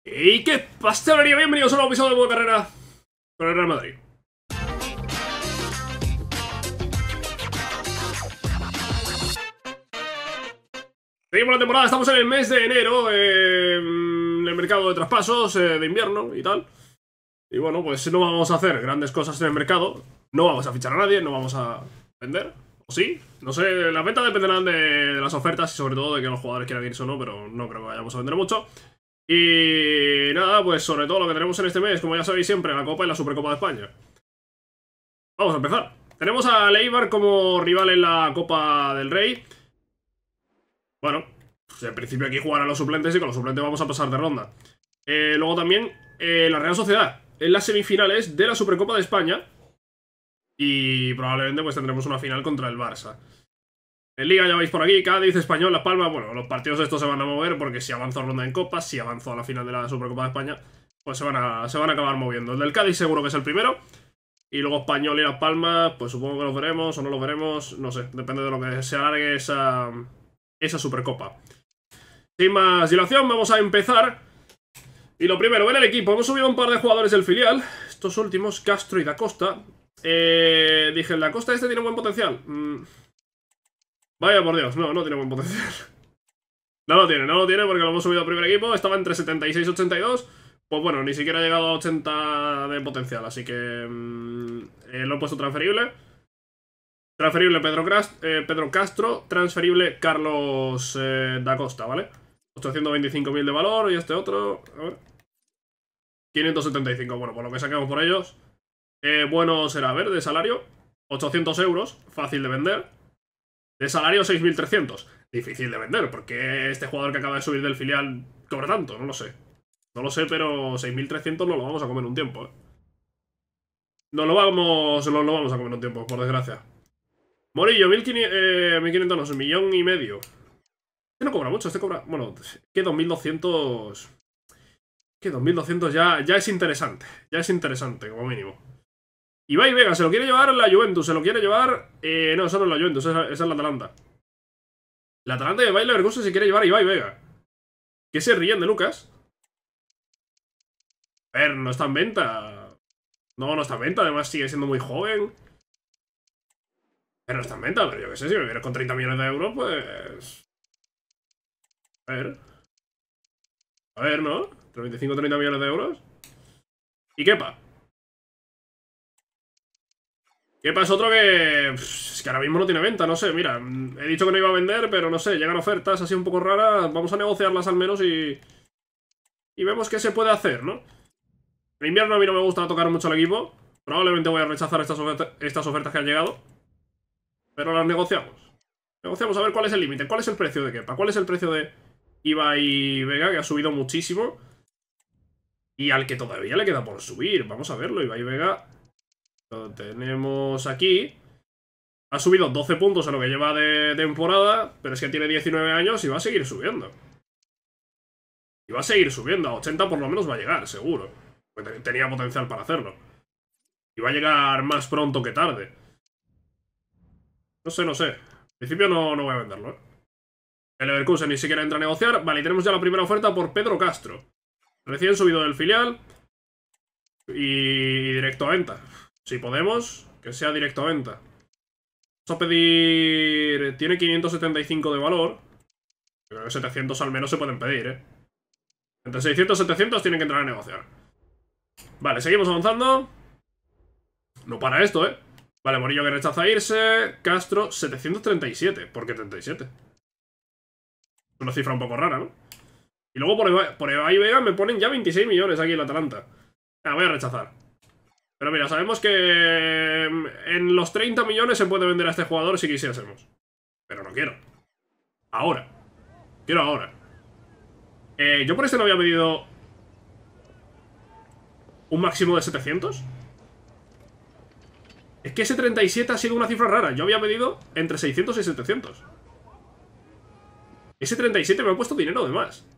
¿Y qué pastelería? Bienvenidos a un nuevo episodio de Modo Carrera con el Real Madrid. Seguimos la temporada, estamos en el mes de enero, en el mercado de traspasos de invierno y tal. Y bueno, pues no vamos a hacer grandes cosas en el mercado. No vamos a fichar a nadie, no vamos a vender. ¿O sí? No sé, las ventas dependerán de las ofertas y sobre todo de que los jugadores quieran irse o no, pero no creo que vayamos a vender mucho. Y nada, pues sobre todo lo que tenemos en este mes, como ya sabéis siempre, la Copa y la Supercopa de España. Vamos a empezar. Tenemos a Eibar como rival en la Copa del Rey. Bueno, pues en principio aquí jugarán los suplentes y con los suplentes vamos a pasar de ronda. Luego también la Real Sociedad en las semifinales de la Supercopa de España. Y probablemente pues tendremos una final contra el Barça. En Liga ya veis por aquí, Cádiz, Español, Las Palmas. Bueno, los partidos estos se van a mover porque si avanzo a ronda en Copa, si avanzo a la final de la Supercopa de España, pues se van a acabar moviendo. El del Cádiz seguro que es el primero. Y luego Español y Las Palmas, pues supongo que los veremos o no los veremos. No sé, depende de lo que se alargue esa Supercopa. Sin más dilación, vamos a empezar. Y lo primero, ver el equipo. Hemos subido un par de jugadores del filial. Estos últimos, Castro y Da Costa. Dije, el Da Costa este tiene buen potencial. Vaya por Dios, no tiene buen potencial. No lo tiene porque lo hemos subido al primer equipo. Estaba entre 76 y 82. Pues bueno, ni siquiera ha llegado a 80 de potencial. Así que lo he puesto transferible. Transferible Pedro Castro. Transferible Carlos Da Costa, ¿vale? 825.000 de valor. Y este otro, a ver, 575, bueno, por lo que saquemos por ellos. Bueno será, a ver, de salario 800 euros, fácil de vender. De salario 6.300, difícil de vender, porque este jugador que acaba de subir del filial cobra tanto, no lo sé. No lo sé, pero 6.300 no lo vamos a comer un tiempo, ¿eh? No lo vamos a comer un tiempo, por desgracia. Morillo, 1.500 no, 1.500.000. Este no cobra mucho, este cobra... Bueno, que 2.200... Que 2.200 ya es interesante. Ya es interesante, como mínimo. Ibai Vega, se lo quiere llevar la Juventus, se lo quiere llevar... no, eso no es la Juventus, esa es la Atalanta. La Atalanta de Bayer Leverkusen se quiere llevar a Ibai Vega. ¿Qué se ríen de Lucas? A ver, no está en venta. No está en venta, además sigue siendo muy joven. Pero no está en venta, pero yo qué sé, si me vienes con 30 millones de euros, pues... A ver. A ver, ¿no? Entre 25 y 30 millones de euros. ¿Y Kepa? Kepa es otro que... es que ahora mismo no tiene venta, no sé, mira. He dicho que no iba a vender, pero no sé, llegan ofertas así un poco raras. Vamos a negociarlas al menos y vemos qué se puede hacer, ¿no? En invierno a mí no me gusta tocar mucho el equipo. Probablemente voy a rechazar estas ofertas que han llegado. Pero las negociamos. Negociamos a ver cuál es el límite. ¿Cuál es el precio de Kepa? ¿Cuál es el precio de Ibai Vega, que ha subido muchísimo? Y al que todavía le queda por subir. Vamos a verlo. Ibai Vega lo tenemos aquí. Ha subido 12 puntos en lo que lleva de temporada. Pero es que tiene 19 años y va a seguir subiendo. Y va a seguir subiendo. A 80 por lo menos va a llegar, seguro. Porque tenía potencial para hacerlo. Y va a llegar más pronto que tarde. No sé. En principio no voy a venderlo, ¿eh? El Leverkusen ni siquiera entra a negociar. Vale, y tenemos ya la primera oferta por Pedro Castro. Recién subido del filial. Y directo a venta. Si podemos, que sea directo a venta. Vamos a pedir... Tiene 575 de valor. Creo que 700 al menos se pueden pedir, ¿eh? Entre 600 y 700 tienen que entrar a negociar. Vale, seguimos avanzando. No para esto, ¿eh? Vale, Morillo que rechaza irse. Castro, 737. ¿Por qué 37? Es una cifra un poco rara, ¿no? Y luego por Ibai Vega me ponen ya 26 millones aquí en la Atalanta. Voy a rechazar. Pero mira, sabemos que en los 30 millones se puede vender a este jugador si quisiésemos. Pero no quiero. Ahora. Quiero ahora. Yo por este no había pedido un máximo de 700. Es que ese 37 ha sido una cifra rara. Yo había pedido entre 600 y 700. Ese 37 me ha puesto dinero de más.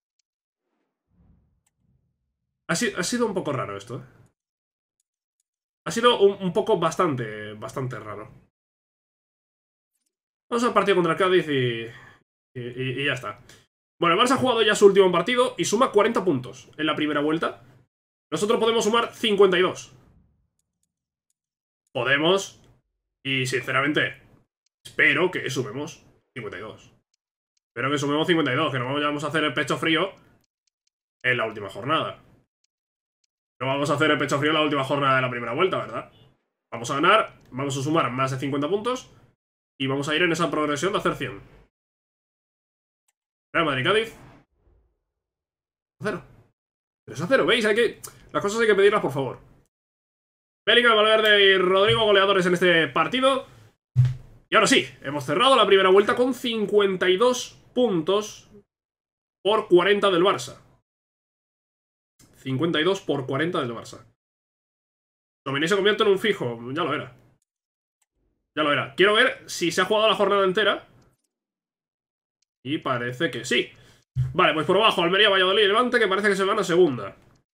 Ha sido un poco raro esto, ¿eh? Ha sido un poco bastante raro. Vamos al partido contra el Cádiz y ya está. Bueno, el Barça ha jugado ya su último partido y suma 40 puntos en la primera vuelta. Nosotros podemos sumar 52. Podemos. Y sinceramente, espero que sumemos 52. Espero que sumemos 52, que no vamos a hacer el pecho frío en la última jornada. No vamos a hacer el pecho frío en la última jornada de la primera vuelta, ¿verdad? Vamos a ganar, vamos a sumar más de 50 puntos y vamos a ir en esa progresión de hacer 100. Real Madrid-Cádiz. 0. 3-0, ¿veis? Las cosas hay que pedirlas, por favor. Bellingham, Valverde y Rodrigo goleadores en este partido. Y ahora sí, hemos cerrado la primera vuelta con 52 puntos por 40 del Barça. 52 por 40 del Barça. Tchouaméni se convierte en un fijo. Ya lo era. Ya lo era. Quiero ver si se ha jugado la jornada entera. Y parece que sí. Vale, pues por abajo Almería, Valladolid y Levante, que parece que se van a segunda.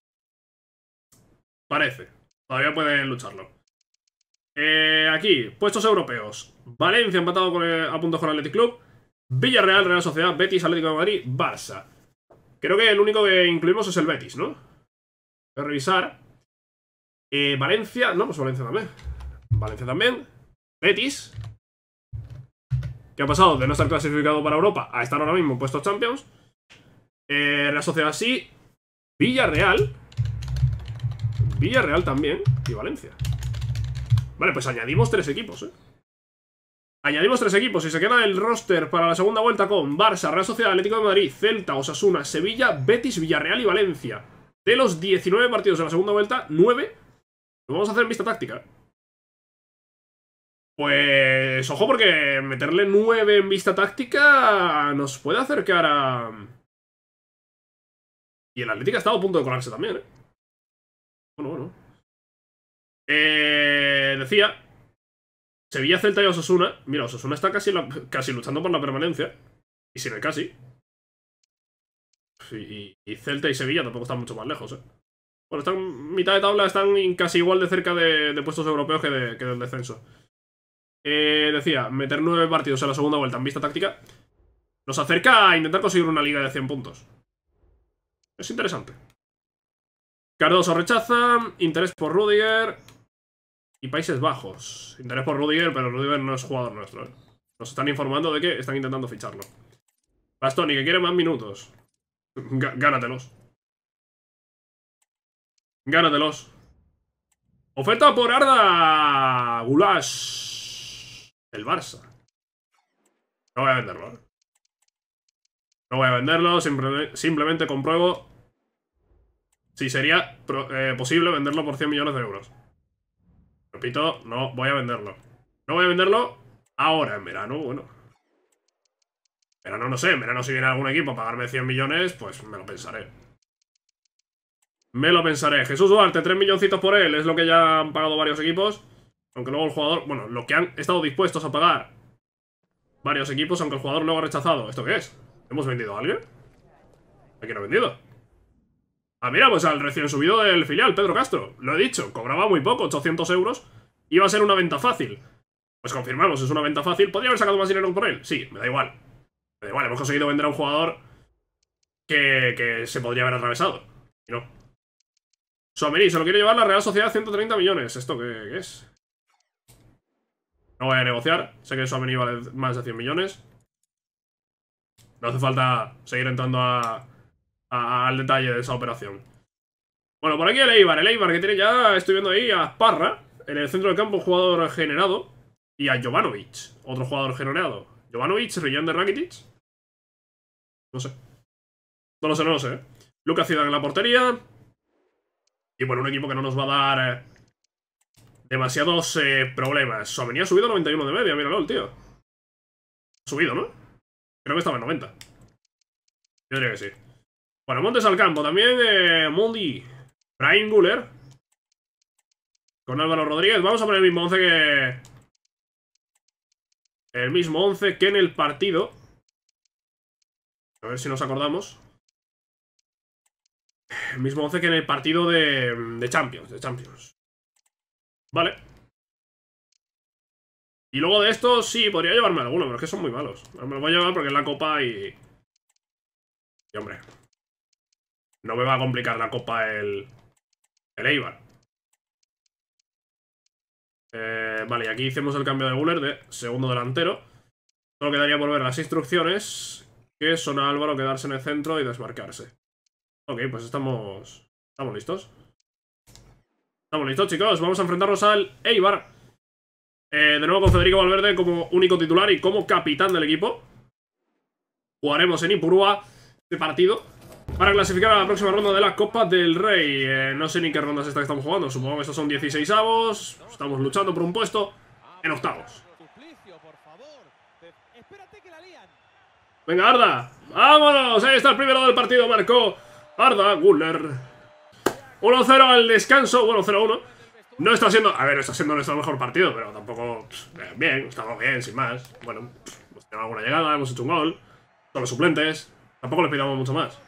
Parece. Todavía pueden lucharlo. Aquí, puestos europeos. Valencia empatado a puntos con el Athletic Club. Villarreal, Real Sociedad, Betis, Atlético de Madrid, Barça. Creo que el único que incluimos es el Betis, ¿no? Voy a revisar. Valencia, no, pues Valencia también. Valencia también. Betis, que ha pasado de no estar clasificado para Europa a estar ahora mismo en puestos Champions. Real Sociedad sí. Villarreal. Villarreal también. Y Valencia. Vale, pues añadimos 3 equipos, Añadimos 3 equipos y se queda el roster para la segunda vuelta con Barça, Real Sociedad, Atlético de Madrid, Celta, Osasuna, Sevilla, Betis, Villarreal y Valencia. De los 19 partidos de la segunda vuelta, 9 lo vamos a hacer en vista táctica. Pues ojo, porque meterle 9 en vista táctica nos puede acercar a... Y el Atlético ha estado a punto de colarse también, Bueno. Decía... Sevilla, Celta y Osasuna. Mira, Osasuna está casi luchando por la permanencia. Y si no hay casi. Y Celta y Sevilla tampoco están mucho más lejos, Bueno, están mitad de tabla, están casi igual de cerca de puestos europeos que del descenso. Decía, meter 9 partidos en la segunda vuelta en vista táctica nos acerca a intentar conseguir una liga de 100 puntos. Es interesante. Cardoso rechaza. Interés por Rudiger. Y Países Bajos. Interés por Rudiger, pero Rudiger no es jugador nuestro, Nos están informando de que están intentando ficharlo. Bastoni, que quiere más minutos. Gánatelos. Gánatelos. Oferta por Arda Gulash. El Barça. No voy a venderlo, No voy a venderlo, simplemente compruebo si sería posible venderlo por 100 millones de euros. Repito, no voy a venderlo. No voy a venderlo ahora, en verano, bueno. En verano no sé, en verano si viene algún equipo a pagarme 100 millones, pues me lo pensaré. Me lo pensaré. Jesús Duarte, 3 milloncitos por él, es lo que ya han pagado varios equipos. Aunque luego el jugador, bueno, lo que han estado dispuestos a pagar varios equipos, aunque el jugador luego ha rechazado. ¿Esto qué es? ¿Hemos vendido a alguien? ¿A quién ha vendido? Ah, mira, pues al recién subido del filial, Pedro Castro. Lo he dicho, cobraba muy poco, 800 euros. Iba a ser una venta fácil. Pues confirmamos, es una venta fácil. ¿Podría haber sacado más dinero por él? Sí, me da igual. Me da igual, hemos conseguido vender a un jugador que se podría haber atravesado. Y no. Tchouaméni, se lo quiere llevar la Real Sociedad 130 millones. ¿Esto qué es? No voy a negociar. Sé que Tchouaméni vale más de 100 millones. No hace falta seguir entrando al detalle de esa operación. Bueno, por aquí el Eibar que tiene ya, estoy viendo ahí a Parra. En el centro del campo, un jugador generado. Y a Jovanovic, otro jugador generado. Jovanovic, Ryan de Rakitic. No sé. No lo sé, Lucas Zidane en la portería. Y bueno, un equipo que no nos va a dar demasiados problemas. Tchouaméni ha subido a 91 de media, míralo el tío. Ha subido, ¿no? Creo que estaba en 90. Yo diría que sí. Bueno, Montes al campo también. Moldy. Brian Guller. Con Álvaro Rodríguez. Vamos a poner el mismo 11 que... El mismo 11 que en el partido. A ver si nos acordamos. El mismo 11 que en el partido de Champions. Vale. Y luego de esto, sí, podría llevarme alguno, pero es que son muy malos. Me lo voy a llevar porque es la copa y Y hombre, no me va a complicar la copa el Eibar. Vale, y aquí hicimos el cambio de Guller de segundo delantero. Solo quedaría por ver las instrucciones, que son a Álvaro quedarse en el centro y desmarcarse. Ok, pues estamos listos. Estamos listos, chicos. Vamos a enfrentarnos al Eibar. De nuevo con Federico Valverde como único titular y como capitán del equipo. Jugaremos en Ipurúa este partido para clasificar a la próxima ronda de la Copa del Rey. No sé ni qué rondas esta que estamos jugando. Supongo que estos son 16avos. Estamos luchando por un puesto en octavos. Venga, Arda. ¡Vámonos! Ahí está el primero del partido. Marcó Arda Güler. 1-0 al descanso. Bueno, 0-1. No está siendo... A ver, no está siendo nuestro mejor partido, pero tampoco... bien, estamos bien, sin más. Bueno, hemos tenido alguna llegada, hemos hecho un gol. Son los suplentes. Tampoco le pidamos mucho más.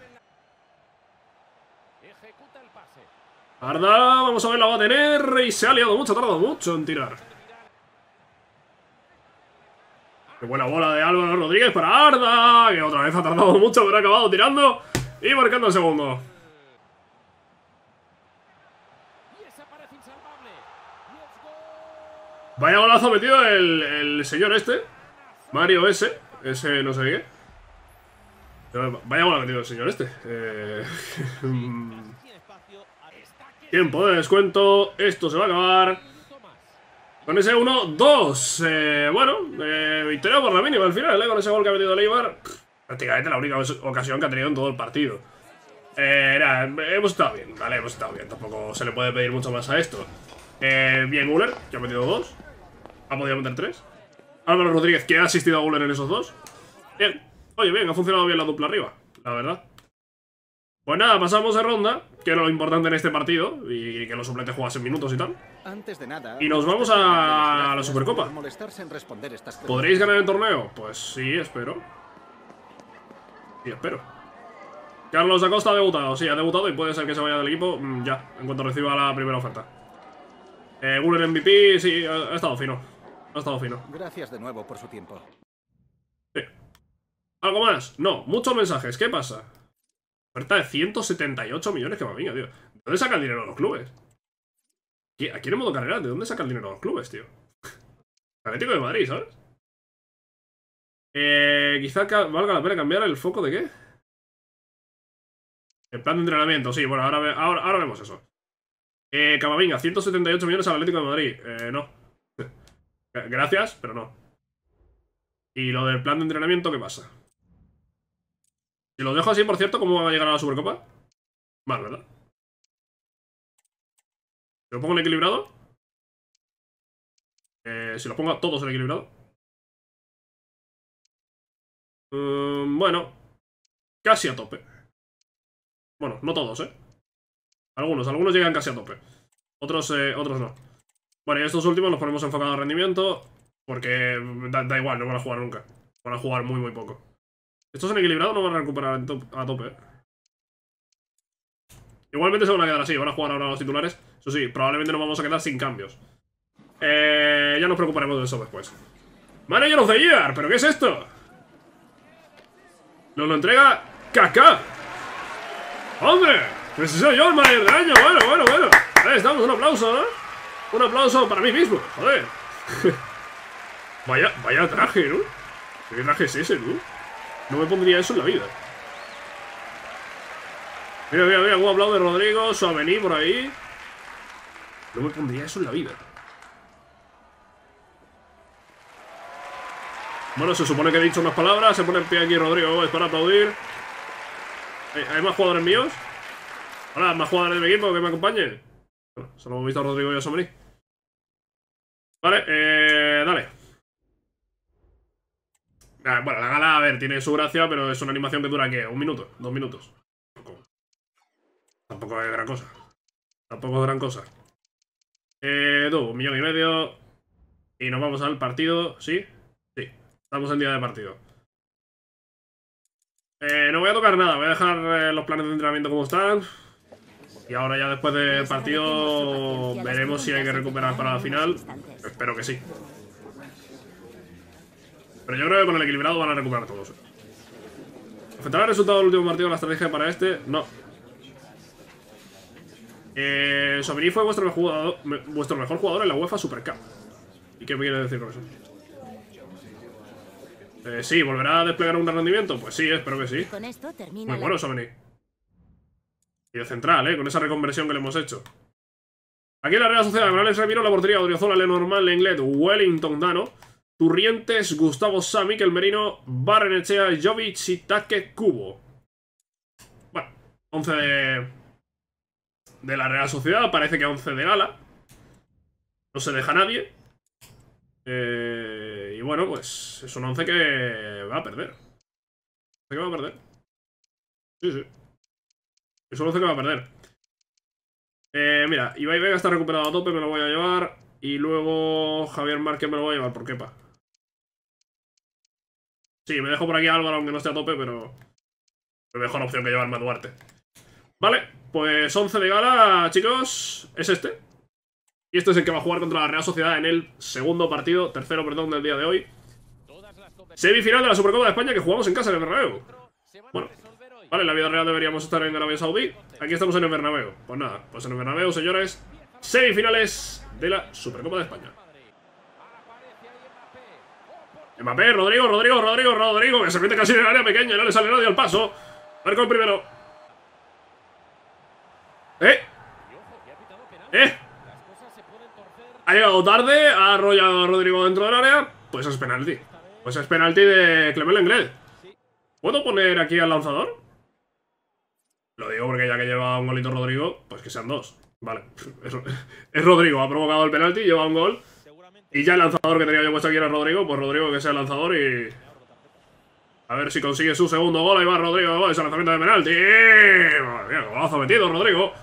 Arda, vamos a ver, la va a tener. Y se ha liado mucho, ha tardado mucho en tirar. Qué buena bola de Álvaro Rodríguez para Arda, que otra vez ha tardado mucho, pero ha acabado tirando y marcando el segundo. Vaya golazo metido el señor este, Mario S. Ese no sé qué. Vaya golazo metido el señor este. Tiempo de descuento. Esto se va a acabar con ese 1-2. Bueno, victoria por la mínima al final, con ese gol que ha metido el Eibar. Prácticamente la única ocasión que ha tenido en todo el partido. Hemos estado bien, vale, hemos estado bien. Tampoco se le puede pedir mucho más a esto. Bien Güler, que ha metido 2. Ha podido meter 3. Álvaro Rodríguez, que ha asistido a Güler en esos 2. Bien, oye, bien, ha funcionado bien la dupla arriba, la verdad. Pues nada, pasamos de ronda, que era lo importante en este partido, y que los suplentes jugasen minutos y tal. Antes de nada, y nos vamos a la Supercopa. ¿Podréis ganar el torneo? Pues sí, espero. Sí, espero. Carlos Acosta ha debutado, sí, ha debutado y puede ser que se vaya del equipo ya, en cuanto reciba la primera oferta. Güler MVP, sí, ha estado fino. Ha estado fino. Gracias de nuevo por su tiempo. Sí. ¿Algo más? No, muchos mensajes, ¿qué pasa? Oferta de 178 millones que Camavinga, tío. ¿De dónde saca el dinero los clubes? Aquí en modo carrera, ¿de dónde saca el dinero los clubes, tío? Atlético de Madrid, ¿sabes? Quizá valga la pena cambiar el foco de qué. El plan de entrenamiento, sí, bueno, ahora vemos eso. Camavinga, 178 millones al Atlético de Madrid. No. Gracias, pero no. ¿Y lo del plan de entrenamiento qué pasa? Si lo dejo así, por cierto, ¿cómo va a llegar a la Supercopa? Mal, ¿verdad? Si lo pongo en equilibrado. Si lo pongo a todos en equilibrado. Bueno. Casi a tope. Bueno, no todos, Algunos llegan casi a tope. Otros no. Bueno, y estos últimos los ponemos enfocados a rendimiento. Porque da igual, no van a jugar nunca. Van a jugar muy, muy poco. Estos en equilibrado no van a recuperar a tope, Igualmente se van a quedar así, van a jugar ahora los titulares. Eso sí, probablemente nos vamos a quedar sin cambios. Ya nos preocuparemos de eso después. Manager of the Year, ¿pero qué es esto? Nos lo entrega Kaká. ¡Hombre! ¡Ese soy yo el manager del año! Bueno. Ahí estamos, un aplauso, ¿no? Un aplauso para mí mismo, joder. Vaya traje, ¿no? ¿Qué traje es ese, tú? No me pondría eso en la vida. Mira, cómo aplaude Rodrigo, Suavení por ahí. No me pondría eso en la vida. Bueno, se supone que he dicho unas palabras. Se pone en pie aquí Rodrigo, es para aplaudir. ¿Hay más jugadores míos? Hola, más jugadores de mi equipo que me acompañen. Bueno, solo hemos visto a Rodrigo y a Suavení. Vale, dale. Bueno, la gala, a ver, tiene su gracia, pero es una animación que dura, ¿qué? ¿1 minuto? ¿2 minutos? Tampoco es gran cosa. Tampoco es gran cosa. 1,5 millones. Y nos vamos al partido, ¿sí? Sí, estamos en día de partido. No voy a tocar nada, voy a dejar los planes de entrenamiento como están. Y ahora ya después del partido veremos si hay que recuperar para la final. Espero que sí. Pero yo creo que con el equilibrado van a recuperar todos. ¿Afectará el resultado del último partido la estrategia para este? No. Tchouaméni fue vuestro mejor jugador en la UEFA Super Cup. ¿Y qué me quiere decir con eso? Sí, ¿volverá a desplegar un gran rendimiento? Pues sí, espero que sí. Con esto termina Muy bueno, Tchouaméni. Y de central, con esa reconversión que le hemos hecho. Aquí en la Real Sociedad, con Alex Remiro, la portería, Odriozola, Lenormand, Lenglet, Wellington, Dano, Turrientes, Gustavo Sa, Mikel Merino, Barrenechea, Jovic y Take Kubo. Bueno, 11 de la Real Sociedad, parece que 11 de Gala. No se deja nadie. Y bueno, pues es un 11 que va a perder. ¿Que va a perder? Sí, sí. Es un 11 que va a perder. Mira, Ibai Vega está recuperado a tope, me lo voy a llevar. Y luego Javier Márquez me lo voy a llevar por Kepa. Sí, me dejo por aquí a Álvaro, aunque no esté a tope, pero es mejor opción que llevarme a Duarte. Vale, pues 11 de Gala, chicos. Es este. Y este es el que va a jugar contra la Real Sociedad en el tercero, perdón, del día de hoy. Semifinal de la Supercopa de España que jugamos en casa en el Bernabéu. Bueno, vale, en la vida real deberíamos estar en Arabia Saudí. Aquí estamos en el Bernabéu. Pues nada, pues en el Bernabéu, señores. Semifinales de la Supercopa de España. Mbappé, Rodrigo, que se mete casi en el área pequeña, no le sale nadie al paso. Marco el primero. Ha llegado tarde, ha arrollado a Rodrigo dentro del área. Pues es penalti. Pues es penalti de Clement Lenglet. ¿Puedo poner aquí al lanzador? Lo digo porque ya que lleva un golito Rodrigo, pues que sean dos. Vale, es Rodrigo, ha provocado el penalti, lleva un gol. Y ya el lanzador que tenía yo puesto aquí era Rodrigo. Pues Rodrigo que sea el lanzador y... a ver si consigue su segundo gol. Ahí va Rodrigo, ese lanzamiento de penalti. Madre mía, golazo metido Rodrigo.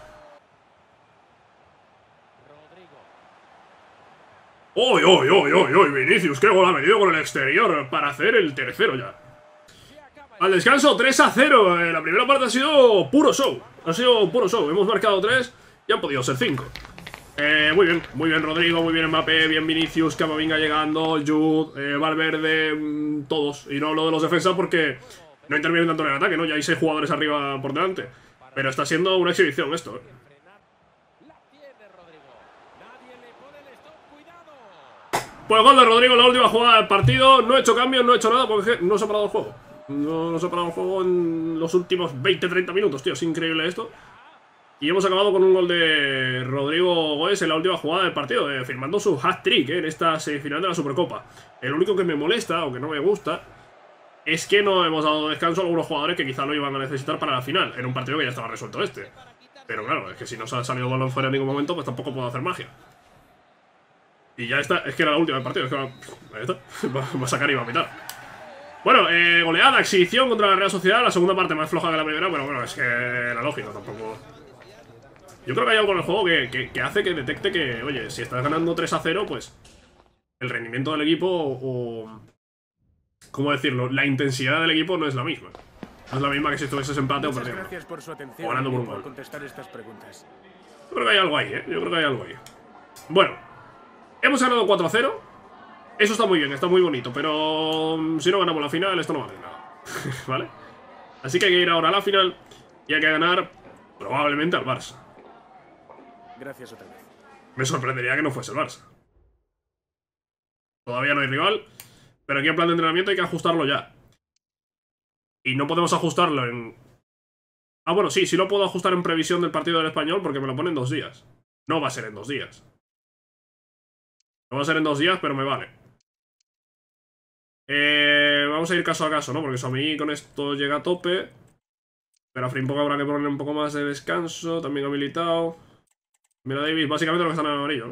¡Uy, Vinicius! ¡Qué gol ha metido con el exterior para hacer el tercero ya! Al descanso, 3-0. La primera parte ha sido puro show. Hemos marcado 3 y han podido ser 5. Muy bien Rodrigo, muy bien Mbappé, bien Vinicius, Camavinga llegando, Jude, Valverde, todos. Y no hablo de los defensas porque no intervienen tanto en el ataque, ¿no? Ya hay 6 jugadores arriba por delante. Pero está siendo una exhibición esto, Pues gol de Rodrigo en la última jugada del partido. No he hecho cambios, no he hecho nada porque no se ha parado el juego. No se ha parado el juego en los últimos 20-30 minutos, tío. Es increíble esto. Y hemos acabado con un gol de Rodrigo Goes en la última jugada del partido, firmando su hat-trick en esta semifinal de la Supercopa. El único que me molesta, o que no me gusta, es que no hemos dado descanso a algunos jugadores que quizá lo iban a necesitar para la final, en un partido que ya estaba resuelto este. Pero claro, es que si no se ha salido balón fuera en ningún momento, pues tampoco puedo hacer magia. Y ya está, es que era la última del partido, es que ahí está, va a sacar y va a pitar. Bueno, goleada, exhibición contra la Real Sociedad, la segunda parte más floja que la primera, pero bueno, es que la lógica tampoco... Yo creo que hay algo en el juego que hace que detecte que, oye, si estás ganando 3-0, pues el rendimiento del equipo o... ¿cómo decirlo? La intensidad del equipo no es la misma. No es la misma que si estuvieses empate o perdiendo. Gracias por su atención o ganando por un por gol. contestar estas preguntas. Yo creo que hay algo ahí, Yo creo que hay algo ahí. Bueno, hemos ganado 4-0. Eso está muy bien, está muy bonito, pero si no ganamos la final, esto no vale nada. ¿Vale? Así que hay que ir ahora a la final y hay que ganar probablemente al Barça. Gracias otra vez. Me sorprendería que no fuese el Barça. Todavía no hay rival, pero aquí en plan de entrenamiento hay que ajustarlo ya. Y no podemos ajustarlo en... Ah, bueno, sí lo puedo ajustar en previsión del partido del Español porque me lo pone en 2 días. No va a ser en 2 días. No va a ser en 2 días, pero me vale. Vamos a ir caso a caso, ¿no? Porque Tchouaméni con esto llega a tope. Pero a Frimpong habrá que ponerle un poco más de descanso. También ha habilitado. Mira Davis, básicamente lo que están en amarillo,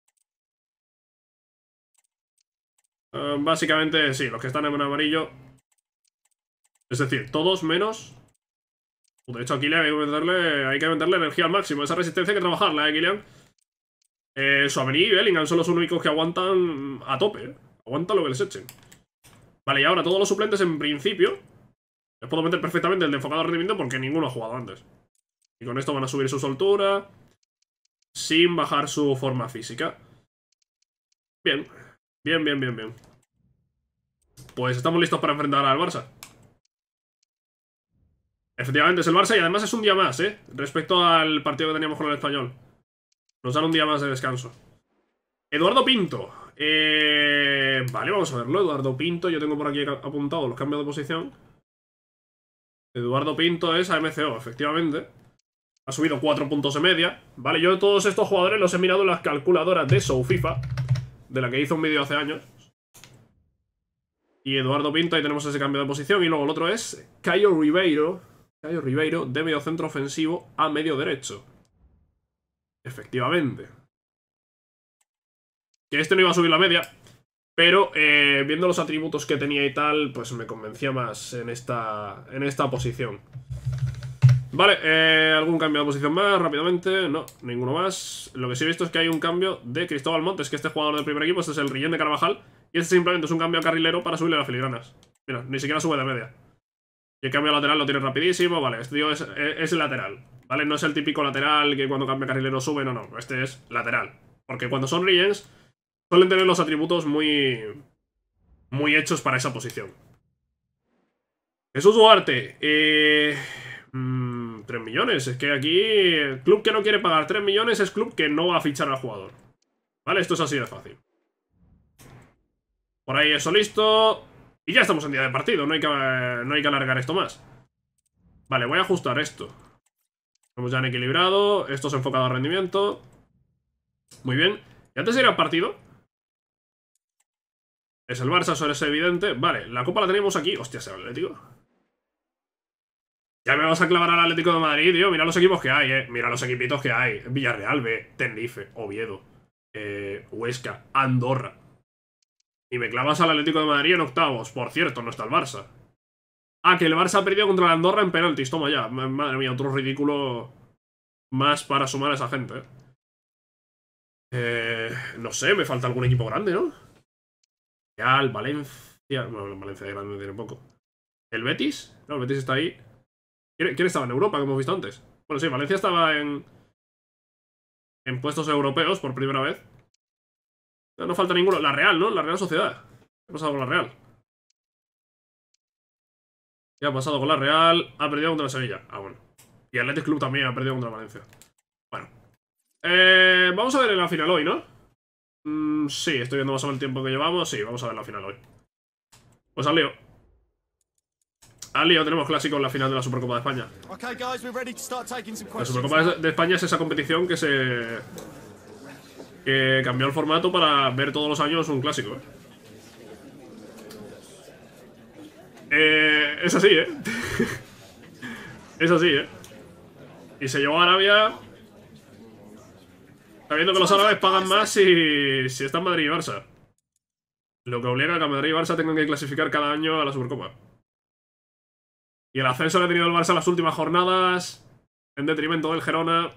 ¿no? Básicamente, sí, los que están en amarillo. Es decir, todos menos... De hecho, a Kylian hay que meterle energía al máximo. Esa resistencia hay que trabajarla, Kylian. Tchouaméni y Bellingham son los únicos que aguantan a tope, Aguantan lo que les echen. Vale, y ahora todos los suplentes en principio les puedo meter perfectamente el de enfocado rendimiento porque ninguno ha jugado antes. Y con esto van a subir su soltura sin bajar su forma física. Bien. Bien. Pues estamos listos para enfrentar al Barça. Efectivamente es el Barça y además es un día más, respecto al partido que teníamos con el Español. Nos dan un día más de descanso. Eduardo Pinto. Vale, vamos a verlo. Eduardo Pinto, yo tengo por aquí apuntado los cambios de posición. Eduardo Pinto es AMCO, efectivamente. Ha subido 4 puntos de media. Vale, yo todos estos jugadores los he mirado en las calculadoras de SoFIFA, de la que hizo un vídeo hace años. Y Eduardo Pinto, ahí tenemos ese cambio de posición. Y luego el otro es Caio Ribeiro. Caio Ribeiro de medio centro ofensivo a medio derecho. Efectivamente. Que este no iba a subir la media, pero viendo los atributos que tenía y tal, pues me convencía más en esta posición. Vale, ¿algún cambio de posición más rápidamente? No, ninguno más. Lo que sí he visto es que hay un cambio de Cristóbal Montes, que este jugador del primer equipo, este es el Rillén de Carvajal. Y este simplemente es un cambio a carrilero para subirle las filigranas. Mira, ni siquiera sube de media. Y el cambio lateral lo tiene rapidísimo. Vale, este tío es lateral, ¿vale? No es el típico lateral que cuando cambia carrilero sube, no, este es lateral. Porque cuando son Rillens suelen tener los atributos muy hechos para esa posición. Jesús Duarte. 3 millones. Es que aquí el club que no quiere pagar 3 millones es club que no va a fichar al jugador. Vale, esto es así de fácil. Por ahí eso listo. Y ya estamos en día de partido. No hay que alargar esto más. Vale, voy a ajustar esto. Estamos ya en equilibrado. Esto es enfocado a rendimiento. Muy bien. Y antes de ir al partido, es el Barça, eso es evidente. Vale, la copa la tenemos aquí. Hostia, se va el Atlético. Ya me vas a clavar al Atlético de Madrid, tío. Mira los equipos que hay, Mira los equipitos que hay. Villarreal, B, Tenerife, Oviedo, Huesca, Andorra. Y me clavas al Atlético de Madrid en octavos. Por cierto, no está el Barça. Ah, que el Barça ha perdido contra el Andorra en penaltis. Toma ya. Madre mía, otro ridículo más para sumar a esa gente, no sé, me falta algún equipo grande, ¿no? Real, Valencia. Bueno, Valencia de grande tiene poco. ¿El Betis? No, el Betis está ahí. ¿Quién estaba en Europa, que hemos visto antes? Bueno, sí, Valencia estaba en puestos europeos por primera vez. No falta ninguno. La Real, ¿no? La Real Sociedad. ¿Qué ha pasado con la Real? ¿Qué ha pasado con la Real? Ha perdido contra la Sevilla. Ah, bueno. Y Athletic Club también ha perdido contra Valencia. Bueno. Vamos a ver en la final hoy, ¿no? Sí, estoy viendo más o menos el tiempo que llevamos. Sí, vamos a ver la final hoy. Pues al lío. Al lío, tenemos clásico en la final de la Supercopa de España. La Supercopa de España es esa competición que cambió el formato para ver todos los años un clásico. Es así, Es así, Y se llevó a Arabia, sabiendo que los árabes pagan más si están Madrid y Barça. Lo que obliga a que Madrid y Barça tengan que clasificar cada año a la Supercopa. Y el ascenso que ha tenido el Barça en las últimas jornadas, en detrimento del Girona.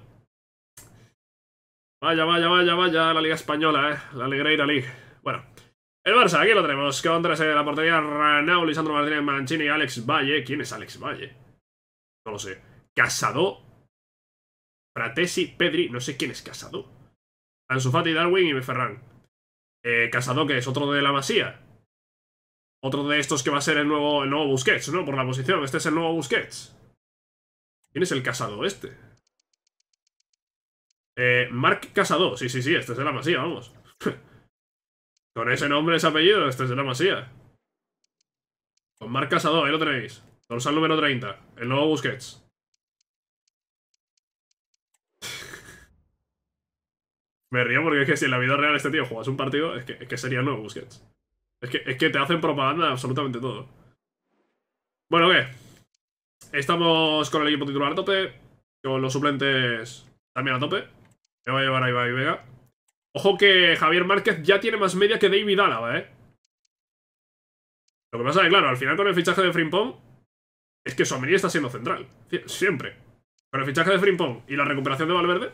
Vaya, la Liga Española, la Alegreira League. Bueno, el Barça, aquí lo tenemos. Con tres en la portería: Ranau, Lisandro Martínez, Mancini y Alex Valle. ¿Quién es Alex Valle? No lo sé. Casado, Fratesi, Pedri. No sé quién es Casado. Ansu Fati, Darwin y Ferran. Casado, que es otro de la Masía. Otro de estos que va a ser el nuevo Busquets, ¿no? Por la posición. Este es el nuevo Busquets. ¿Quién es el Casado este? Marc Casado. Sí, este es de la Masía, vamos. Con ese nombre, ese apellido, este es de la Masía. Con Marc Casado, ahí lo tenéis. Dorsal número 30. El nuevo Busquets. Me río porque es que si en la vida real este tío jugase un partido, es que sería el nuevo Busquets. Es que te hacen propaganda absolutamente todo. Bueno, ¿qué? Estamos con el equipo titular a tope. Con los suplentes también a tope. Me voy a llevar a Ibai Vega. Ojo que Javier Márquez ya tiene más media que David Álava, Lo que pasa es que, claro, al final con el fichaje de Frimpong es que Tchouaméni está siendo central. Siempre. Con el fichaje de Frimpong y la recuperación de Valverde,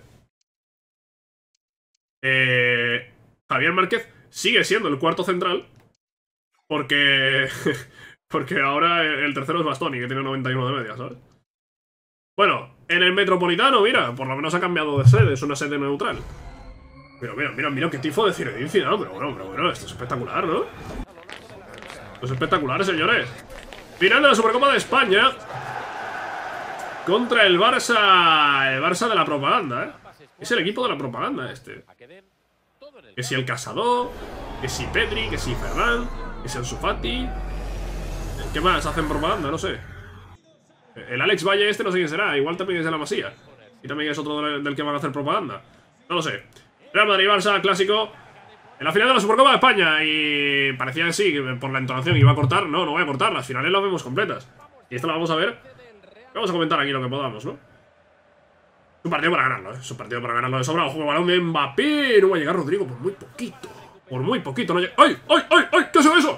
Javier Márquez sigue siendo el cuarto central. Porque ahora el tercero es Bastoni, que tiene 91 de media, ¿sabes? Bueno, en el Metropolitano, mira, por lo menos ha cambiado de sede, es una sede neutral. Mira, qué tifo de Zinedine Zidane, pero bueno, esto es espectacular, ¿no? Esto es espectacular, señores. Final de la Supercopa de España. contra el Barça. El Barça de la propaganda, ¿eh? Es el equipo de la propaganda este. Que si el Casado, que si Pedri, que si Ferran, que si Ansu Fati. ¿Qué más hacen propaganda? No sé. El Alex Valle este no sé quién será. Igual también es de la Masía. Y también es otro del que van a hacer propaganda. No lo sé. Real Madrid-Barça, clásico. En la final de la Supercopa de España. Y parecía que sí, que por la entonación iba a cortar. No, no voy a cortar. Las finales las vemos completas. Y esta la vamos a ver. Vamos a comentar aquí lo que podamos, ¿no? Es un partido para ganarlo, ¿eh? Es un partido para ganarlo de sobra. Ojo, balón de Mbappé. No va a llegar Rodrigo por muy poquito. Por muy poquito no llega. ¡Ay, ay, ay, ay! ¿Qué es eso?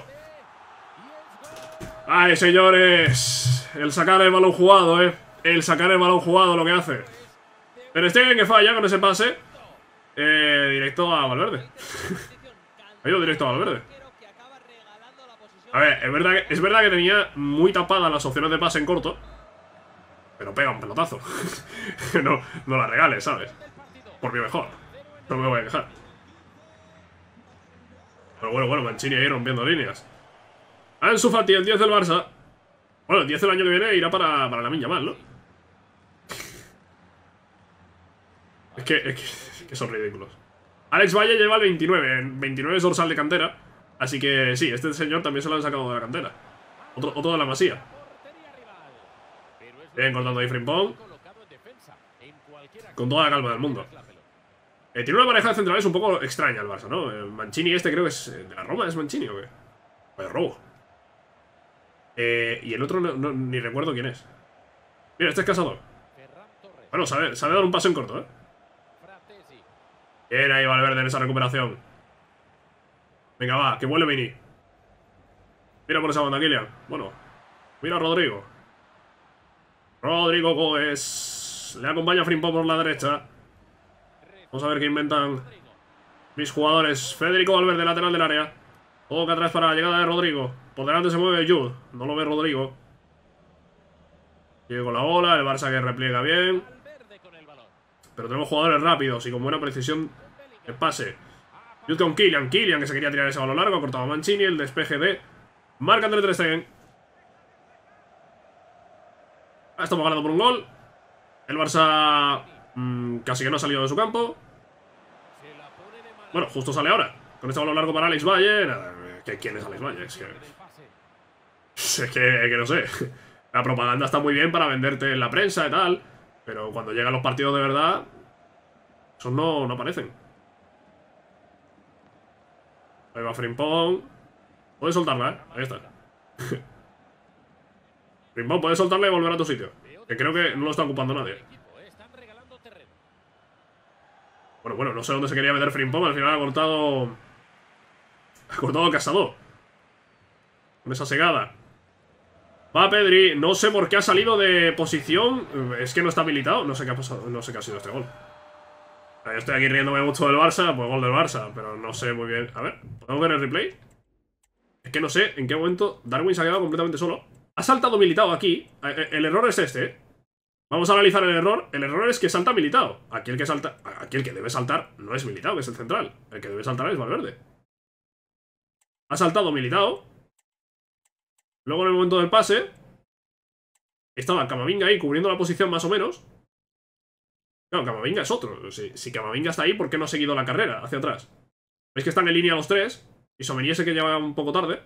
¡Ay, señores! El sacar el balón jugado, ¿eh? El sacar el balón jugado lo que hace. Pero Stegen que falla con ese pase. Directo a Valverde. Ha ido directo a Valverde. A ver, es verdad que tenía muy tapadas las opciones de pase en corto. Pero pega un pelotazo. No la regales, ¿sabes? Por mi mejor. No me voy a quejar. Pero bueno, Mancini ahí rompiendo líneas. Ansu Fati, el 10 del Barça. Bueno, el 10 del año que viene irá para Lamine Yamal, ¿no? Es que son ridículos. Alex Valle lleva el 29. En 29 es dorsal de cantera. Así que sí, este señor también se lo han sacado de la cantera. Otro de la Masía. Bien, cortando ahí Frimpong. Con toda la calma del mundo. Tiene una pareja de centrales un poco extraña el Barça, ¿no? Mancini este creo que es de la Roma. ¿Es Mancini o qué? Vaya robo. Y el otro ni recuerdo quién es. Mira, este es Casado. Bueno, sabe dar un paso en corto, ¿eh? Bien ahí Valverde en esa recuperación. Venga, va, que vuelve Vini. Mira por esa banda, Kylian. Bueno, mira a Rodrigo. Rodrigo Goes. Le acompaña Frimpong por la derecha. Vamos a ver qué inventan mis jugadores. Federico Valverde, lateral del área. Toca atrás para la llegada de Rodrigo. Por delante se mueve Jude. No lo ve Rodrigo. Sigue con la bola. El Barça que repliega bien. Pero tenemos jugadores rápidos y con buena precisión el pase. Jude con Kylian. Kylian que se quería tirar ese balón largo. Ha cortado a Mancini. El despeje de Marc-André Ter Stegen. Estamos ganando por un gol. El Barça casi que no ha salido de su campo. Bueno, justo sale ahora. Con este balón largo para Alex Valle. Nada, ¿quién es Alex Valle? Es que no sé. La propaganda está muy bien para venderte en la prensa y tal. Pero cuando llegan los partidos de verdad, esos no aparecen. Ahí va Frimpong. Puedes soltarla, ¿eh? Ahí está. Frimpong, puedes soltarla y volver a tu sitio. Que creo que no lo está ocupando nadie. Bueno, no sé dónde se quería meter Frimpong. Al final ha cortado Casado. Con esa segada. Va Pedri. No sé por qué ha salido de posición. Es que no está habilitado. No sé qué ha pasado. No sé qué ha sido este gol. Yo estoy aquí riéndome mucho del Barça. Pues gol del Barça. Pero no sé muy bien. A ver, ¿podemos ver el replay? Es que no sé en qué momento Darwin se ha quedado completamente solo. Ha saltado Militao aquí. El error es este, ¿eh? Vamos a analizar el error. El error es que salta Militao. Aquí el que debe saltar no es Militao, que es el central. El que debe saltar es Valverde. Ha saltado Militao. Luego en el momento del pase estaba Camavinga ahí cubriendo la posición más o menos. Claro, Camavinga es otro. Si Camavinga está ahí, ¿por qué no ha seguido la carrera hacia atrás? ¿Veis que están en línea los tres? Y Sommery ese que llega un poco tarde.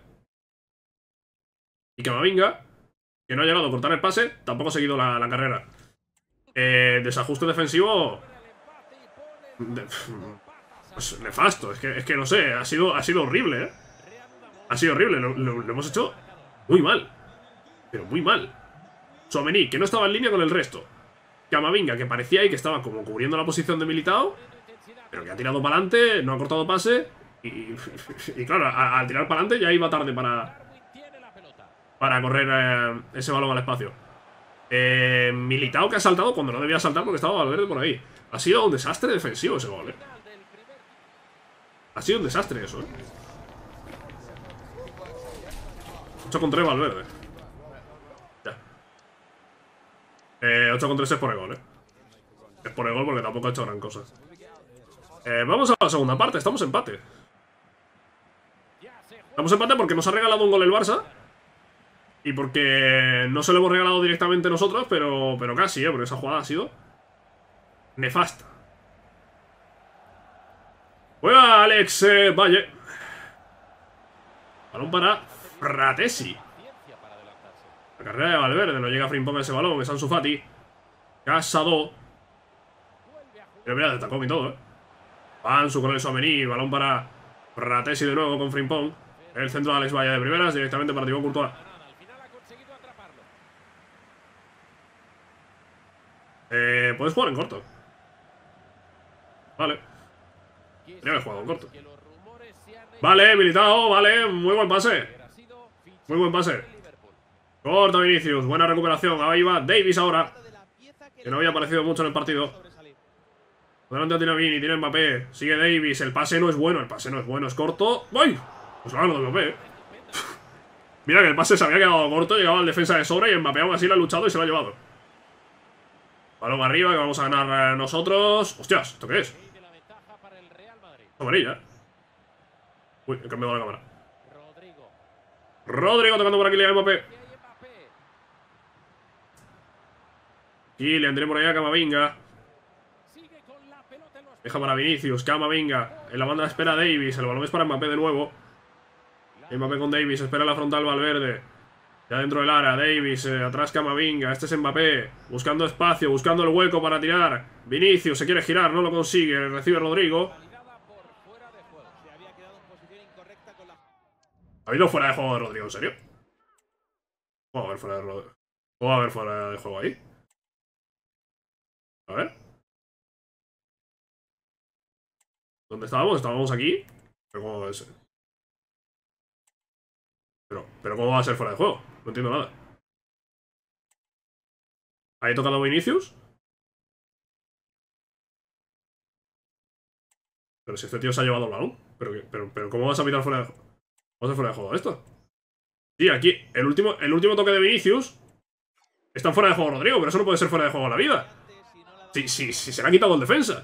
Y Camavinga, que no ha llegado a cortar el pase, tampoco ha seguido la carrera. Desajuste defensivo pues nefasto. Es que no sé, ha sido horrible, ¿eh? Ha sido horrible, lo hemos hecho muy mal. Pero muy mal. Sommery, que no estaba en línea con el resto. Camavinga, que parecía ahí que estaba como cubriendo la posición de Militao, pero que ha tirado para adelante, no ha cortado pase. Y claro, al tirar para adelante ya iba tarde para correr ese balón al espacio. Militao que ha saltado cuando no debía saltar porque estaba Valverde por ahí. Ha sido un desastre defensivo ese gol, ¿eh? Ha sido un desastre eso, ¿eh? 8 con 3 Valverde. Ya. 8 con 3 es por el gol, ¿eh? Es por el gol porque tampoco ha hecho gran cosa. Vamos a la segunda parte, estamos empate. Estamos empate porque nos ha regalado un gol el Barça. Y porque no se lo hemos regalado directamente nosotros, pero casi, porque esa jugada ha sido nefasta. Juega Alex Valle. Balón para Fratesi. La carrera de Valverde, no llega a Frimpong ese balón, es Ansu Fati. Casado. Pero mira, de tacón y todo, Ansu con el Tchouaméni, balón para Fratesi de nuevo con Frimpong. El centro de Alex Valle de primeras, directamente para Thibaut Courtois. Puedes jugar en corto. Vale. Tenía que haber jugado en corto. Vale, Militao, vale, muy buen pase. Muy buen pase. Corta Vinicius, buena recuperación. Ahí va Davis ahora, que no había aparecido mucho en el partido. Delante tiene a Vini, tiene a Mbappé. Sigue Davis, el pase no es bueno. El pase no es bueno, es corto. ¡Uy! Pues lo ha ganado Mbappé, Mira que el pase se había quedado corto. Llegaba el defensa de sobra y Mbappé aún así lo ha luchado y se lo ha llevado. Balón arriba que vamos a ganar nosotros. ¡Hostias! ¿Esto qué es? Amarilla. Uy, he cambiado la cámara. Rodrigo tocando por aquí, Kylian Mbappé. Kylian tiene por allá a Camavinga. Deja para Vinicius, Camavinga. En la banda espera Davis, el balón es para Mbappé de nuevo. Mbappé con Davis, espera la frontal Valverde. Ya dentro del área, Davis, atrás Camavinga. Este es Mbappé, buscando espacio, buscando el hueco para tirar. Vinicius se quiere girar, no lo consigue, recibe Rodrigo. ¿Ha habido fuera de juego de Rodrigo, en serio? ¿Puedo haber fuera de Rodrigo? ¿Puedo haber fuera de juego ahí? A ver. ¿Dónde estábamos? ¿Estábamos aquí? ¿Pero cómo va a ser? ¿Pero cómo va a ser fuera de juego? No entiendo nada. ¿Ahí tocado Vinicius? Pero si este tío se ha llevado el balón. ¿Pero cómo vas a pitar fuera de juego? ¿Vamos a hacer fuera de juego esto? Sí, aquí, el último toque de Vinicius está fuera de juego Rodrigo, pero eso no puede ser fuera de juego a la vida. Sí, se le ha quitado el defensa.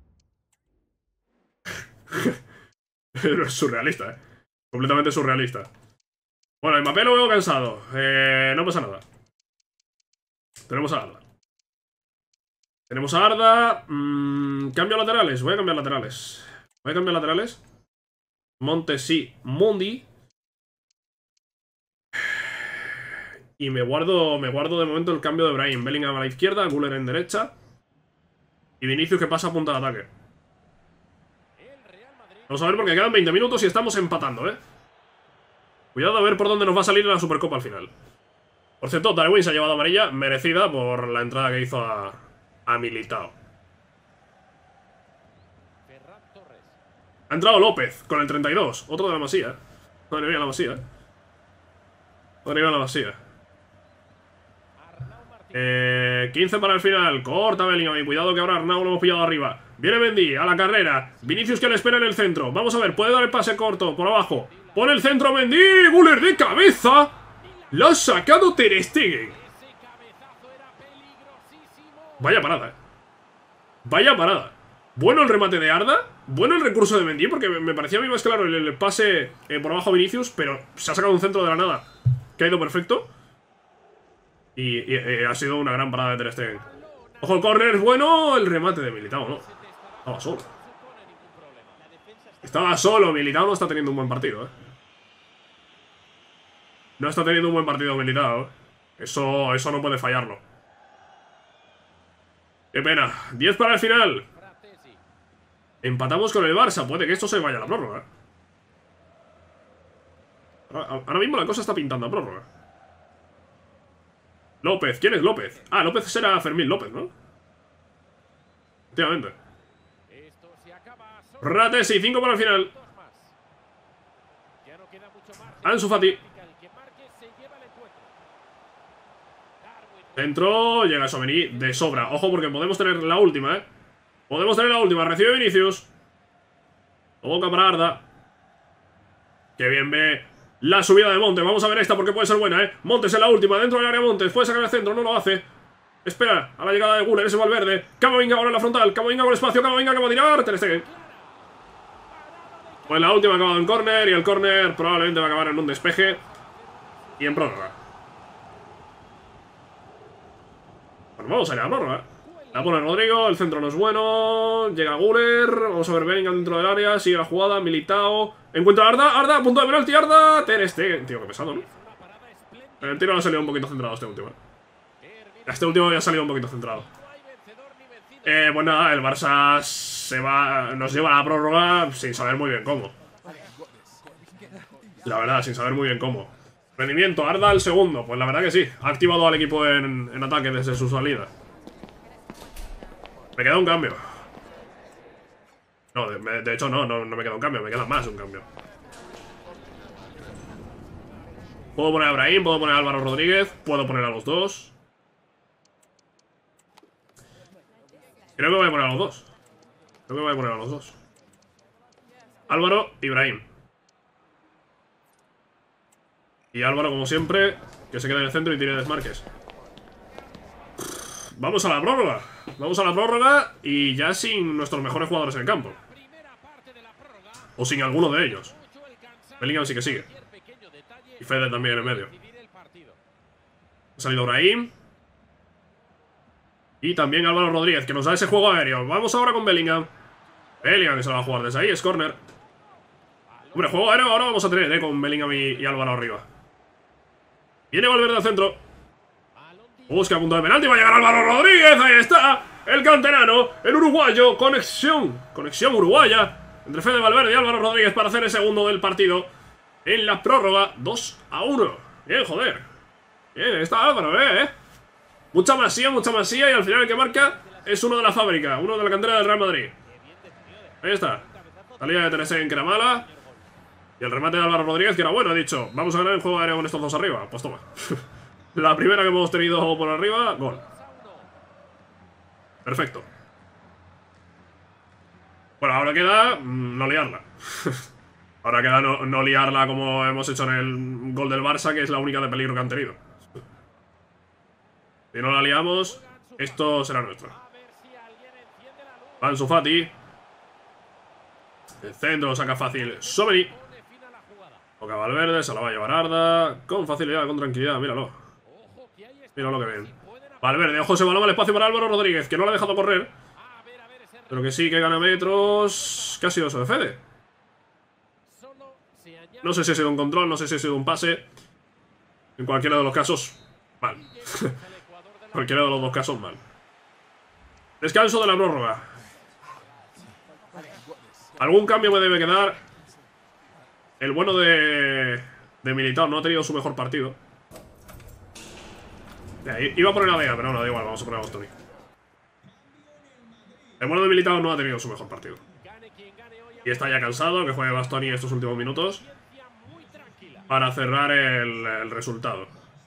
Pero es surrealista, completamente surrealista. Bueno, Mbappé lo veo cansado. No pasa nada. Tenemos a Arda. Cambio laterales. Voy a cambiar laterales. Montes sí. Mundi. Y me guardo de momento el cambio de Brahim. Bellingham a la izquierda, Güler en derecha. Y Vinicius que pasa a punta de ataque. Vamos a ver porque quedan 20 minutos y estamos empatando, Cuidado a ver por dónde nos va a salir la Supercopa al final. Por cierto, Darwin se ha llevado amarilla merecida por la entrada que hizo a Militao. Ha entrado López con el 32. Otro de la Masía. Madre mía, la Masía. Madre mía, la Masía. 15 para el final. Corta Bellingham. Y cuidado que ahora Arnau lo hemos pillado arriba. Viene Mendy a la carrera. Vinicius que le espera en el centro. Vamos a ver, puede dar el pase corto por abajo. Pone el centro Mendy. Güler de cabeza. Lo ha sacado Ter Stegen. Vaya parada, Vaya parada. Bueno el remate de Arda. Bueno el recurso de Mendy, porque me parecía a mí más claro el pase por abajo a Vinicius, pero se ha sacado un centro de la nada que ha ido perfecto. Y ha sido una gran parada de Ter Stegen. Ojo, el córner es bueno. El remate de Militao, ¿no? Estaba solo. Militao no está teniendo un buen partido, No está teniendo un buen partido Militao, Eso no puede fallarlo. Qué pena. 10 para el final. Empatamos con el Barça. Puede que esto se vaya a la prórroga. Ahora mismo la cosa está pintando a prórroga. López. ¿Quién es López? Ah, López será Fermín López, ¿no? Efectivamente. Fratesi, 5 para el final. Ansu Fati. Dentro, llega Tchouaméni de sobra. Ojo porque podemos tener la última, Podemos tener la última. Recibe Vinicius. Boca para Arda. Que bien ve la subida de Montes. Vamos a ver esta porque puede ser buena, Montes en la última. Dentro del área Montes. Puede sacar el centro. No lo hace. Espera a la llegada de Güler. Ese Valverde. Camavinga ahora en la frontal. Camavinga con espacio. Camavinga que va a tirar. Ter Stegen. Pues la última ha acabado en córner. Y el córner probablemente va a acabar en un despeje. Y en prórroga. Bueno, vamos a ir a la prórroga. La pone Rodrigo, el centro no es bueno. Llega Guller, vamos a ver Bellingham dentro del área. Sigue la jugada, Militao. Encuentra a Arda, Arda, punto de penalti, Arda. Ter Stegen, tío, qué pesado, ¿no? El tiro ha salido un poquito centrado este último, Este último había salido un poquito centrado. Pues nada, el Barça nos lleva a la prórroga sin saber muy bien cómo. La verdad, sin saber muy bien cómo. Rendimiento, Arda el segundo. Pues la verdad que sí, ha activado al equipo en ataque desde su salida. Me queda un cambio. No, de hecho no me queda un cambio, me queda más un cambio. Puedo poner a Brahim, puedo poner a Álvaro Rodríguez, puedo poner a los dos. Creo que voy a poner a los dos. Creo que voy a poner a los dos. Álvaro y Brahim. Y Álvaro, como siempre, que se quede en el centro y tire desmarques. Vamos a la prórroga. Vamos a la prórroga y ya sin nuestros mejores jugadores en el campo. O sin alguno de ellos. Bellingham sí que sigue. Y Fede también en el medio. Ha salido Brahim. Y también Álvaro Rodríguez, que nos da ese juego aéreo. Vamos ahora con Bellingham. Bellingham que se va a jugar desde ahí, es córner. Hombre, juego aéreo ahora vamos a tener, con Bellingham y Álvaro arriba. Viene Valverde al centro. Busca punto de penalti, va a llegar Álvaro Rodríguez. Ahí está, el canterano, el uruguayo. Conexión uruguaya entre Fede Valverde y Álvaro Rodríguez para hacer el segundo del partido en la prórroga. 2-1. Bien, joder. Bien, está Álvaro, mucha masía y al final el que marca es uno de la fábrica, uno de la cantera del Real Madrid. Ahí está. Salida de Ter Stegen, que era mala. Y el remate de Álvaro Rodríguez, que era bueno, he dicho. Vamos a ganar el juego aéreo con estos dos arriba. Pues toma. La primera que hemos tenido por arriba, gol. Perfecto. Bueno, ahora queda no liarla. Ahora queda no liarla como hemos hecho en el gol del Barça, que es la única de peligro que han tenido. Si no la liamos, esto será nuestro. Ansu Fati. El centro lo saca fácil Someni. Toca Valverde, se la va a llevar Arda. Con facilidad, con tranquilidad, míralo. Míralo que bien. Valverde, ojo, se balón al espacio para Álvaro Rodríguez, que no le ha dejado correr. Pero que sí, que gana metros. ¿Qué ha sido eso de Fede? No sé si ha sido un control, no sé si ha sido un pase. En cualquiera de los casos, mal. Cualquiera de los dos casos, mal. Descanso de la prórroga. Algún cambio me debe quedar. El bueno de Militao no ha tenido su mejor partido. Iba a poner a Vega, pero no, da igual, vamos a poner a Bastoni. El bueno de Militao no ha tenido su mejor partido. Y está ya cansado, que juegue Bastoni estos últimos minutos para cerrar el resultado.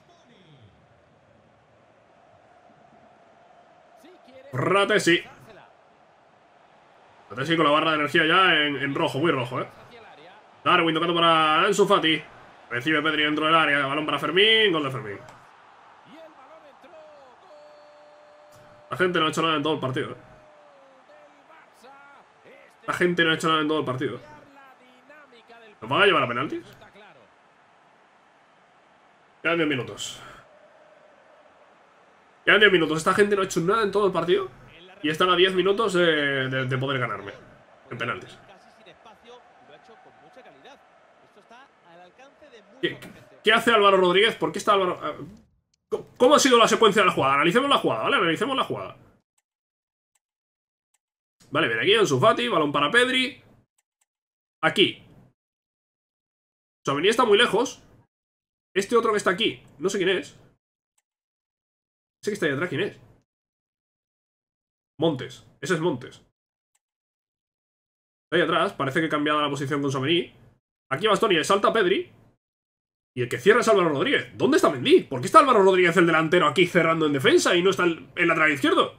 Ratesi. Ratesi con la barra de energía ya en rojo, muy rojo, Darwin tocando para Ansu Fati. Recibe Pedri dentro del área. Balón para Fermín. Gol de Fermín. La gente no ha hecho nada en todo el partido. La gente no ha hecho nada en todo el partido. ¿Nos van a llevar a penaltis? Quedan 10 minutos. Quedan 10 minutos. Esta gente no ha hecho nada en todo el partido. Y están a 10 minutos de poder ganarme en penaltis. ¿Qué hace Álvaro Rodríguez? ¿Por qué está Álvaro? ¿Cómo ha sido la secuencia de la jugada? Analicemos la jugada, ¿vale? Analicemos la jugada. Vale, viene aquí Ansu Fati, balón para Pedri. Aquí. Tchouaméni está muy lejos. Este otro que está aquí, no sé quién es. Ese que está ahí atrás, ¿quién es? Montes, ese es Montes. Ahí atrás, parece que he cambiado la posición con Tchouaméni. Aquí Bastoni, salta a Pedri. Y el que cierra es Álvaro Rodríguez. ¿Dónde está Mendy? ¿Por qué está Álvaro Rodríguez, el delantero, aquí cerrando en defensa y no está el lateral izquierdo?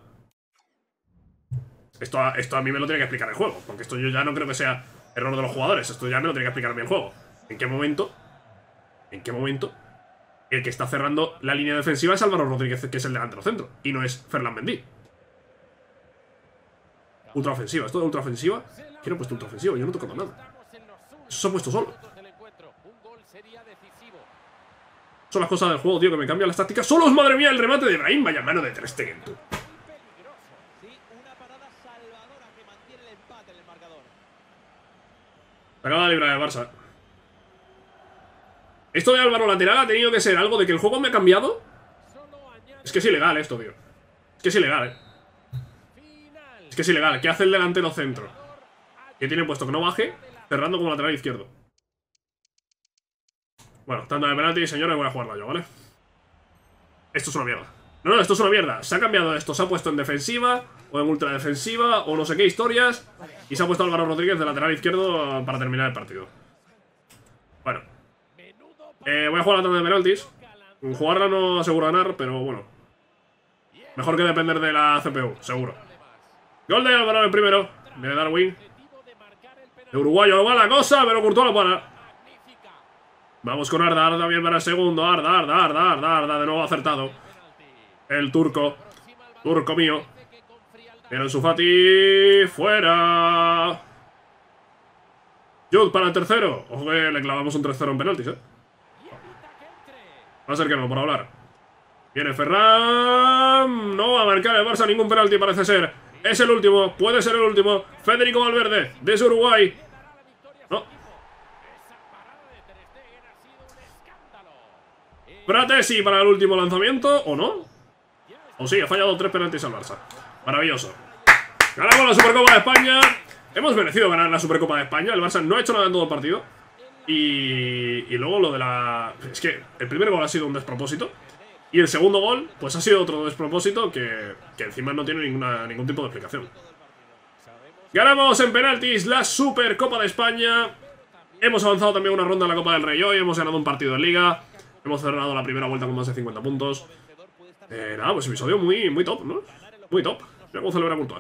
Esto a mí me lo tiene que explicar el juego, porque esto yo ya no creo que sea error de los jugadores. Esto ya me lo tiene que explicar a mí el juego. ¿En qué momento el que está cerrando la línea defensiva es Álvaro Rodríguez, que es el delantero centro, y no es Ferland Mendy? Ultraofensiva, ¿esto de ultraofensiva? ¿Quién ha puesto ultraofensiva? Yo no he tocado nada. Eso se ha puesto solo. Son las cosas del juego, tío, que me cambian las tácticas. ¡Solos, madre mía! El remate de Brahim. Vaya mano de Ter Stegen, tú. Se acaba de librar el Barça. Esto de Álvaro lateral ha tenido que ser algo de que el juego me ha cambiado. Es que es ilegal esto, tío. Es que es ilegal, Es que es ilegal. ¿Qué hace el delantero centro? Que tiene puesto que no baje, cerrando como lateral izquierdo. Bueno, tanda de penalti, señores, voy a jugarla yo, ¿vale? Esto es una mierda. No, esto es una mierda. Se ha cambiado esto, se ha puesto en defensiva o en ultradefensiva o no sé qué historias. Y se ha puesto Álvaro Rodríguez de lateral izquierdo para terminar el partido. Bueno. Voy a jugar la tanda de penaltis. Jugarla no aseguro ganar, pero bueno. Mejor que depender de la CPU, seguro. Gol de Álvaro el primero. Viene Darwin. De uruguayo va la cosa, pero Courtois lo para. Vamos con Arda, Arda bien para el segundo. Arda, de nuevo acertado. El turco. Turco mío. Viene Ansu Fati. Fuera. Jude para el tercero. Ojo que le clavamos un 3-0 en penaltis, Va a ser que no, por hablar. Viene Ferran. No va a marcar el Barça ningún penalti, parece ser. Es el último, puede ser el último. Federico Valverde, desde Uruguay. No. Fratesi para el último lanzamiento, ¿o no? O sí, ha fallado 3 penaltis al Barça. Maravilloso. Ganamos la Supercopa de España. Hemos merecido ganar la Supercopa de España. El Barça no ha hecho nada en todo el partido. Y luego lo de la... Es que el primer gol ha sido un despropósito. Y el segundo gol, pues ha sido otro despropósito que encima no tiene ningún tipo de explicación. Ganamos en penaltis la Supercopa de España. Hemos avanzado también una ronda en la Copa del Rey hoy. Hemos ganado un partido en Liga. Hemos cerrado la primera vuelta con más de 50 puntos. Nada, pues episodio muy top, ¿no? Muy top. Mira cómo celebra Courtois.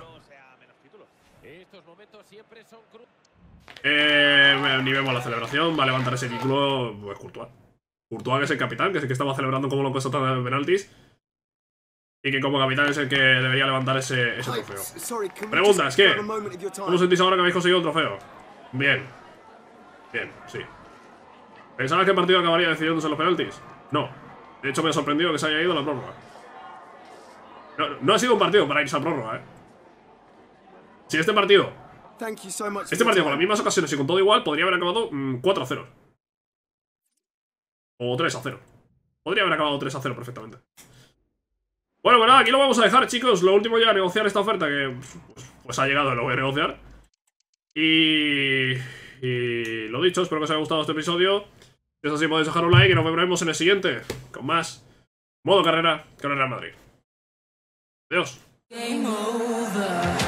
Ni vemos la celebración. Va a levantar ese título, pues Courtois. Courtois, que es el capitán, que es el que estaba celebrando como loco esta tanda de penaltis. Y que como capitán es el que debería levantar ese trofeo. Preguntas, ¿qué? ¿Cómo sentís ahora que habéis conseguido el trofeo? Bien. Bien, sí. ¿Pensabas que el partido acabaría decidiéndose en los penaltis? No. De hecho, me ha sorprendido que se haya ido a la prórroga. No ha sido un partido para irse a prórroga, Si este partido con las mismas ocasiones y con todo igual, podría haber acabado 4-0. O 3-0. Podría haber acabado 3-0 perfectamente. Bueno, pues nada, aquí lo vamos a dejar, chicos. Lo último ya, negociar esta oferta que pues ha llegado y lo voy a negociar. Y lo dicho, espero que os haya gustado este episodio. Si es así, podéis dejar un like y nos veremos en el siguiente con más modo carrera con el Real Madrid. Adiós.